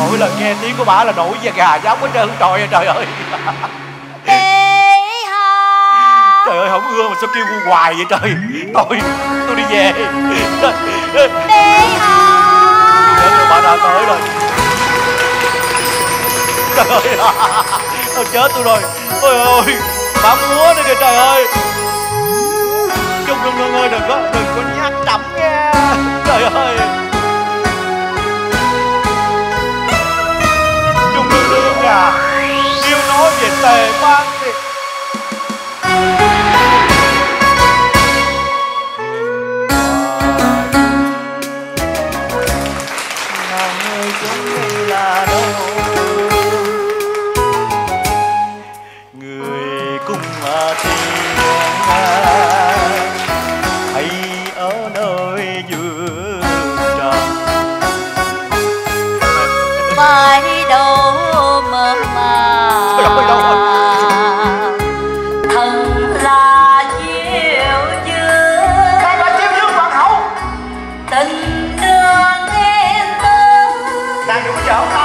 Mỗi lần nghe tiếng của bà là nổi da gà dám hết trơn trời ơi, trời ơi. Trời ơi, không ưa mà sao kêu hoài vậy trời. Tôi đi về. Bà đã tới rồi. Trời ơi, chết tôi rồi. Ôi ơi, bà múa nữa kìa trời ơi. Trung Nương ơi, đừng có nhát chậm nha. Trời ơi. Trung Nương à, yêu nói về Tề Mang thì Đang đúng chỗ